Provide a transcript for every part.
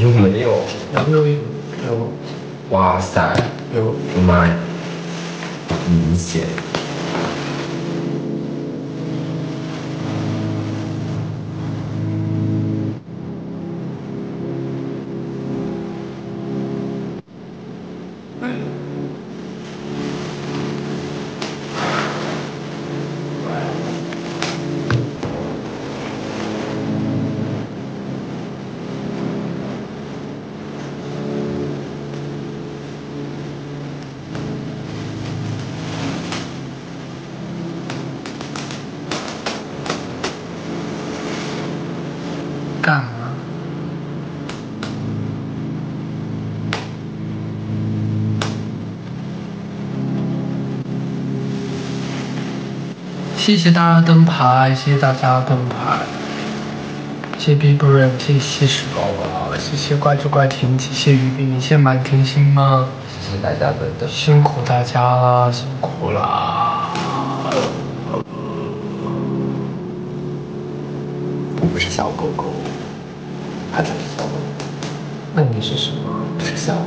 有没有？ 有。 哇塞！ 有。 我的妈呀！明显。 干嘛？谢谢大家灯牌，谢谢大家灯牌，谢谢 Bilibili，谢谢石宝宝，谢谢怪猪怪婷，谢谢鱼饼，谢谢满天星吗？ 谢谢大家的灯， 辛苦大家了，辛苦啦！ 我不是小狗狗，它只是小狗。 那你是什么？ 不是小狗。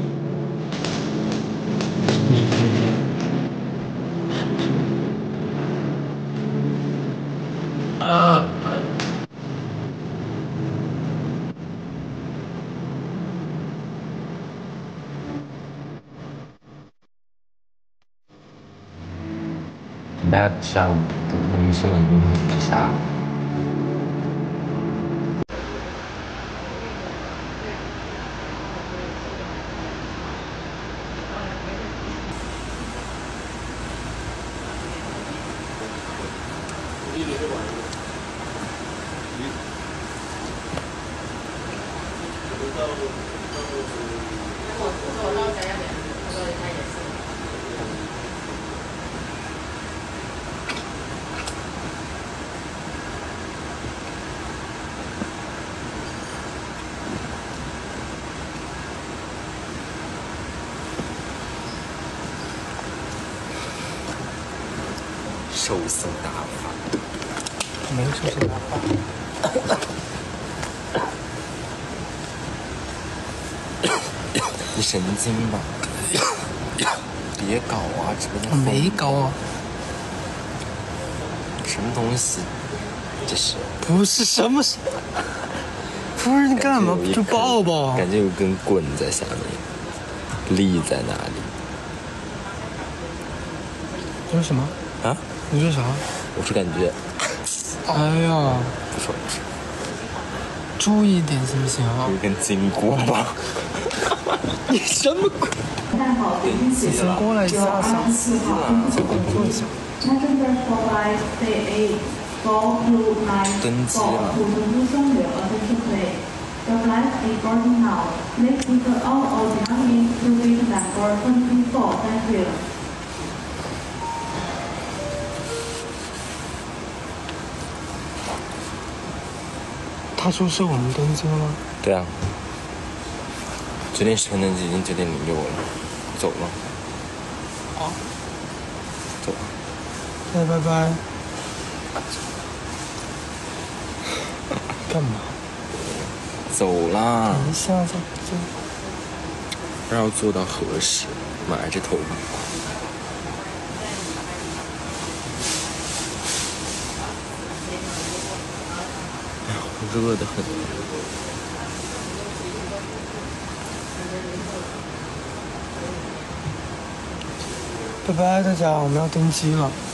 那像女生一下。收拾大法， 没收拾大法。 你神经吧？别搞啊！这个我没搞啊。 什么东西？这是？ 不是什么？不是你干嘛？就抱抱。 感觉有根棍在下面，力在哪里？ 你说什么？ 啊？ 你说啥？ 我说感觉。 哎呀！ 不说。 注意点行不行啊？ 有根筋骨吧？你什么鬼？ 你先过来一下，想死了，先过来坐一下。 登机了。 他说是我们登机了吗？ 对啊。9点10分登机，已经9点06了，走了。 好。 走了。 拜拜拜。干嘛？ 走啦！ 等一下再。 不知道做到何时，埋着头发。哎呀，热得很。 拜拜，大家，我们要登机了。